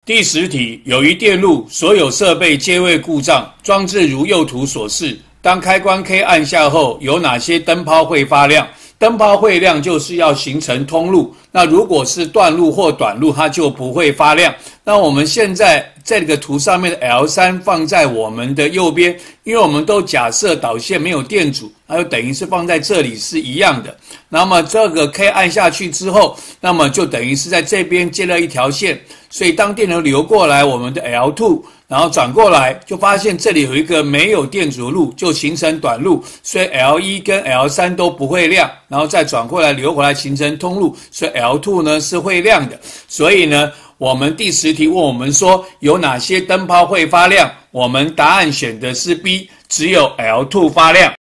第10题，由于电路所有设备皆未故障，装置如右图所示。当开关 K 按下后，有哪些灯泡会发亮？灯泡会亮就是要形成通路，那如果是断路或短路，它就不会发亮。那我们现在这个图上面的 L3 放在我们的右边，因为我们都假设导线没有电阻，那就等于是放在这里是一样的。那么这个 K 按下去之后，那么就等于是在这边接了一条线，所以当电流流过来，我们的 L2 然后转过来，就发现这里有一个没有电阻路，就形成短路，所以 L1 跟 L3 都不会亮，然后再转过来流回来形成通路，所以 L2 呢是会亮的。所以呢，我们第10题问我们说有哪些灯泡会发亮，我们答案选的是 B， 只有 L2 发亮。